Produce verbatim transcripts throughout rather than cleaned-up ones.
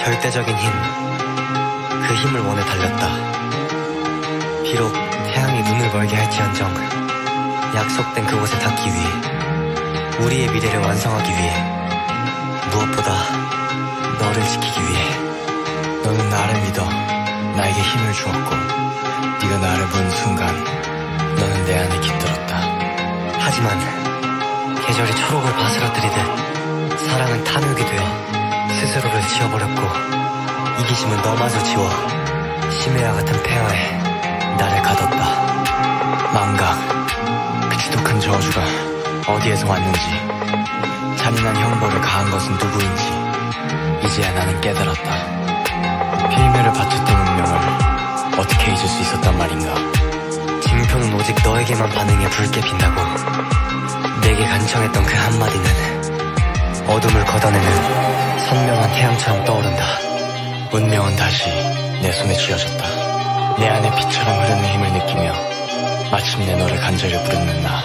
절대적인 힘, 그 힘을 원해 달렸다. 비록 태양이 눈을 멀게 할지언정 약속된 그곳에 닿기 위해, 우리의 미래를 완성하기 위해, 무엇보다 너를 지키기 위해. 너는 나를 믿어 나에게 힘을 주었고, 네가 나를 본 순간 너는 내 안에 깃들었다. 하지만 계절이 초록을 바스러뜨리듯 사랑은 탐욕이 되어 스스로를 지워버렸고, 이기심은 너마저 지워 심해와 같은 폐허에 나를 가뒀다. 망각, 그 지독한 저주가 어디에서 왔는지, 잔인한 형벌을 가한 것은 누구인지 이제야 나는 깨달았다. 필매를 바쳤던 운명을 어떻게 잊을 수 있었단 말인가. 징표는 오직 너에게만 반응해 붉게 빛나고, 내게 간청했던 그 한마디는 어둠을 걷어내는 선명한 태양처럼 떠오른다. 운명은 다시 내 손에 쥐어졌다. 내 안에 피처럼 흐르는 힘을 느끼며 마침내 너를 간절히 부르는 나.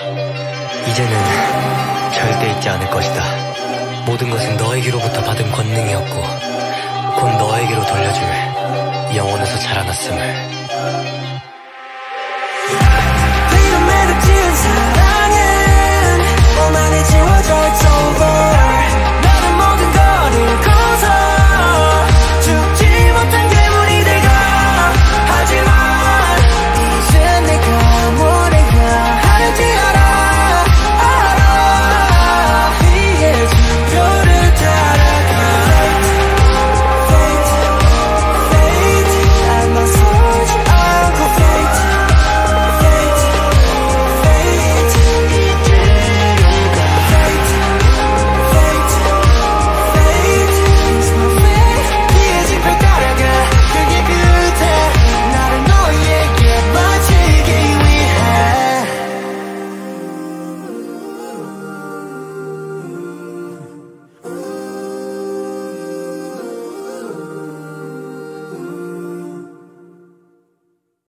이제는 절대 잊지 않을 것이다. 모든 것은 너에게로부터 받은 권능이었고, 곧 너에게로 돌려줄 영원에서 자라났음을. 네가 매력지은 사랑은 오만해 지워져. It's over.